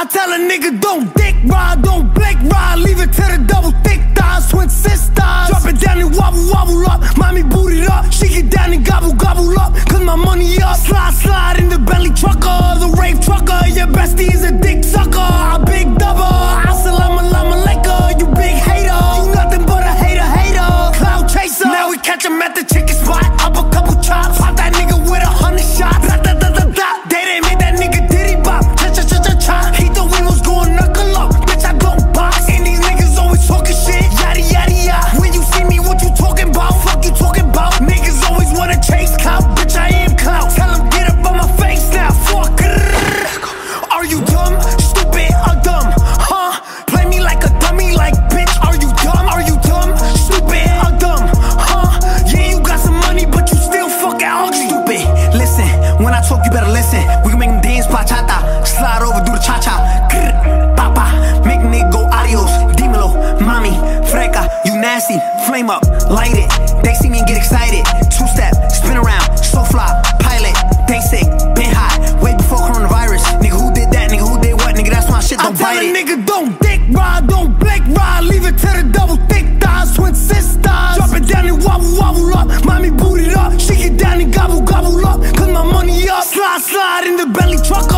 I tell a nigga don't dick ride, don't blink ride, leave it to the double thick thighs, twin sisters. Drop it down and wobble, wobble up, mommy boot it up. She get down and gobble, gobble up, cause my money up. Slide, slide in the Bentley trucker, the rave trucker. Your bestie is a dick sucker, a big double. Assalamu alaikum, you big hater. You nothing but a hater, hater. Cloud chaser. Now we catch him at the chicken spot, up a couple chops. Pop that nigga with 100 shots. Da, da, da, da, da. They didn't make that nigga diddy bop. Cha, cha, cha, cha, cha. He thought we was going knuckle up. Bitch, I don't box. And these niggas always talking shit. Yada, yada, yada. When you see me, what you talking about? Fuck you talking about? Niggas always wanna chase clout. Bitch, I am clout. Tell him get up on my face now. Fuck. Are you dumb? Stupid or dumb? Huh? Play me like a dummy, like bitch. Are you dumb? Are you dumb? Stupid or dumb? Huh? Yeah, you got some money, but you still fucking ugly. Stupid. Listen, when I talk, you better listen. We can make them dance bachata, slide over, do the cha-cha. Papa, make nigga go adios. Dímelo, mami, freca, you nasty. Flame up, light it. They see me and get excited. Two-step, spin around, so fly, pilot. They sick, been hot, way before coronavirus. Nigga, who did that? Nigga, who did what? Nigga, that's my shit, don't bite it. I tell a nigga don't dick ride, don't blink ride, leave it to the double thick thighs, twin sisters. Drop it down and wobble, wobble up, mommy boot it up. She get down and gobble, gobble up, cause my money up. Slide, slide in the Bentley trucker.